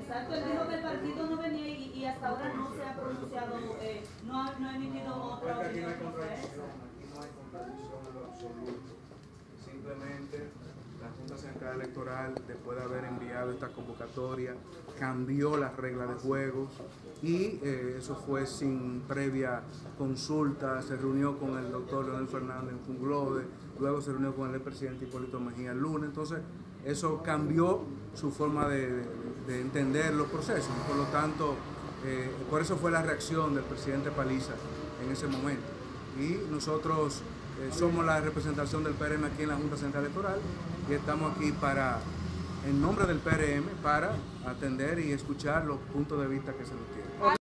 Exacto, él dijo que el partido no venía y hasta ahora no se ha pronunciado, no ha emitido otra opinión. Aquí no hay contradicción en lo absoluto. Simplemente la Junta Central Electoral, después de haber enviado esta convocatoria, cambió las reglas de juego y eso fue sin previa consulta. Se reunió con el doctor Leonel Fernández en Funglode, luego se reunió con el presidente Hipólito Mejía el lunes. Entonces eso cambió su forma de entender los procesos. Por lo tanto, por eso fue la reacción del presidente Paliza en ese momento. Y nosotros somos la representación del PRM aquí en la Junta Central Electoral y estamos aquí en nombre del PRM para atender y escuchar los puntos de vista que se nos tienen.